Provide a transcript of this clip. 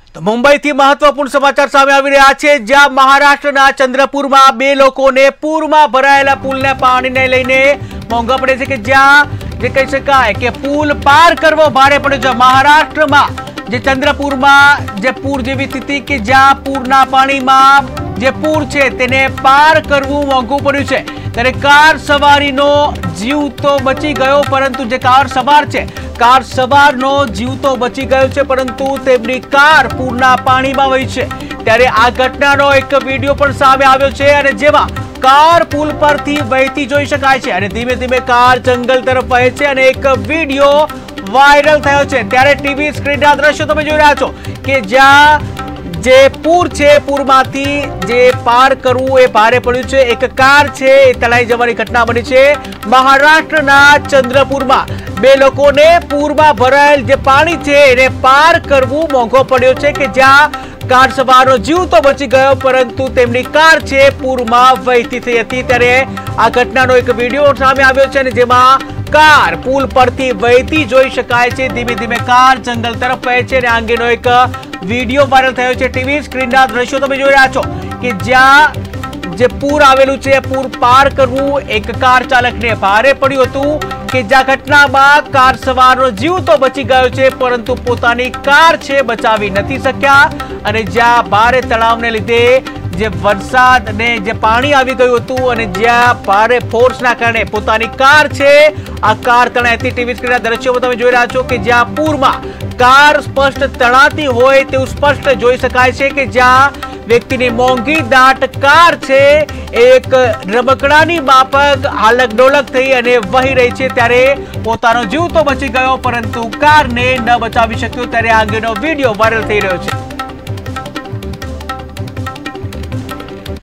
તો મુંબઈથી મહત્વપૂર્ણ સમાચાર સામે આવી રહ્યા છે, જ્યાં મહારાષ્ટ્રના ચંદ્રપુરમાં બે લોકોને પૂરમાં ભરાયેલા પુલના પાણીને લઈને મોંઘા પડે છે કે જ્યાં જે કહી શકાય કે પુલ પાર કરવો ભારે પડ્યો છે। મહારાષ્ટ્રમાં જે ચંદ્રપુરમાં જે પૂર જેવી સ્થિતિ કે જ્યાં પૂરના પાણીમાં જે પૂર છે તેને પાર કરવું મોંઘું પડ્યું છે, ત્યારે કાર સવારીનો જીવ તો બચી ગયો, પરંતુ જે કાર સવાર છે કાર સવારનો જીવ તો બચી ગયો છે, પરંતુ તેમની કાર પૂરના પાણીમાં વહી છે। ત્યારે આ ઘટનાનો એક વિડીયો પણ સામે આવ્યો છે અને જેમાં કાર પુલ પરથી વહેતી જોઈ શકાય છે અને ધીમે ધીમે કાર જંગલ તરફ વહે છે અને એક વિડીયો વાયરલ થયો છે। ત્યારે ટીવી સ્ક્રીનના દ્રશ્યો તમે જોઈ રહ્યા છો કે જ્યાં જે પૂર છે પૂરમાંથી જે પાર કરવું એ ભારે પડ્યું છે। એક કાર છે એ તણાઈ જવાની ઘટના બની છે। મહારાષ્ટ્રના ચંદ્રપુરમાં બે લોકોને પૂરમાં ભરાયેલ જે પાણી છે એને પાર કરવું મોંઘો પડ્યો છે કે જ્યાં કાર સવારનો જીવ તો બચી ગયો, પરંતુ તેમની કાર છે પૂરમાં વહેતી થઈ હતી। ત્યારે આ ઘટનાનો એક વિડીયો સામે આવ્યો છે અને જેમાં કાર પુલ પરથી વહેતી જોઈ શકાય છે, ધીમે ધીમે કાર જંગલ તરફ વહે છે અને આ અંગેનો એક વિડીયો વાયરલ થયો છે। ટીવી સ્ક્રીનના દ્રશ્યો તમે જોઈ રહ્યા છો કે જ્યાં જે પૂર આવેલું છે પૂર પાર કરવું એક કાર ચાલકને ભારે પડ્યું હતું કે જ્યાં ઘટનામાં કાર સવારનો જીવ તો બચી ગયો છે, પરંતુ પોતાની કાર છે બચાવી નથી શક્યા અને જ્યાં ભારે તણાવને લીધે જે વરસાદ ને જે પાણી આવી ગયું હતું અને જ્યાં ભારે ફોર્સના કારણે પોતાની કાર છે આ કાર તણાઈ હતી। ટીવી સ્ક્રીનના દ્રશ્યો તમે જોઈ રહ્યા છો કે જ્યાં પૂરમાં કાર સ્પષ્ટ તણાતી હોય તેવું સ્પષ્ટ જોઈ શકાય છે કે જ્યાં વ્યક્તિની મોંઘી દાટ કાર છે એક રમકડાની માફક હાલક ડોલક થઈ અને વહી રહી છે। ત્યારે પોતાનો જીવ તો બચી ગયો, પરંતુ કારને ન બચાવી શક્યો। ત્યારે આ અંગેનો વિડીયો વાયરલ થઈ રહ્યો છે।